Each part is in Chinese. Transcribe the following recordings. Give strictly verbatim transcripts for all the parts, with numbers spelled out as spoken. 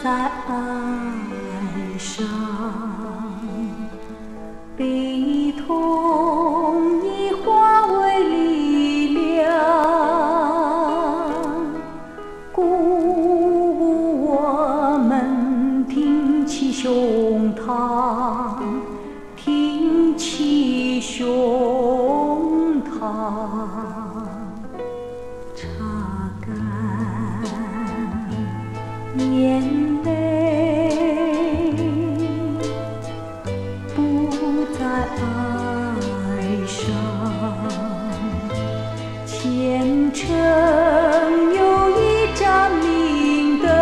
再哀伤，悲痛已化为力量，鼓舞我们挺起胸膛，挺起胸膛。 眼泪不再哀伤，前程有一盏明灯，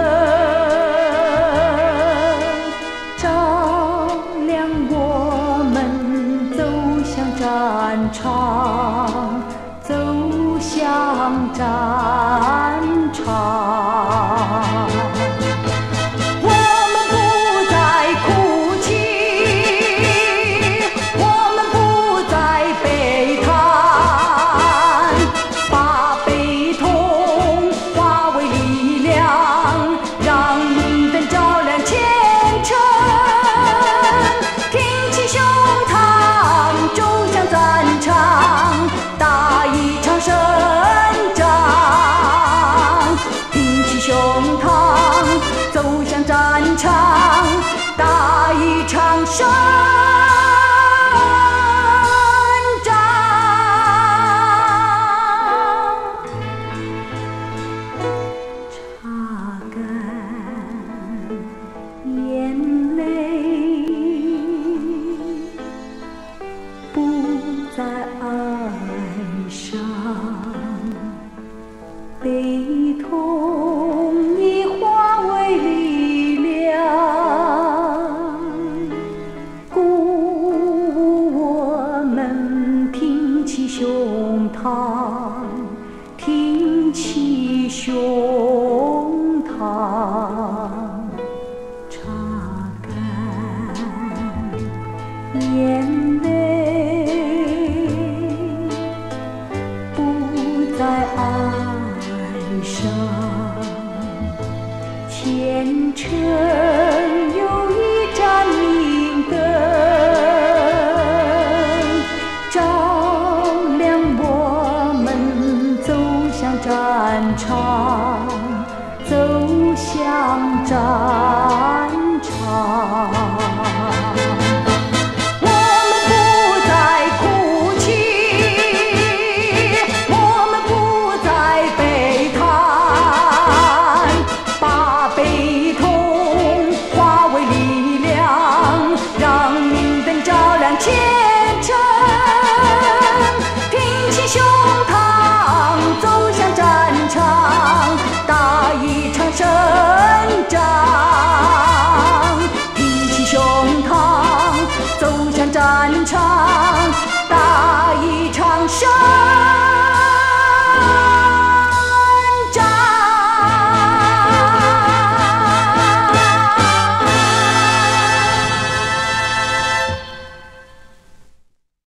照亮我们走向战场，走向战场。 走向战场，打一场胜仗。擦干眼泪，不再哀伤，悲痛已化为力量，鼓舞我们挺起胸膛，挺起胸膛，擦干眼泪，不再哀伤。 前程有一盏明灯，照亮我们走向战场，走向战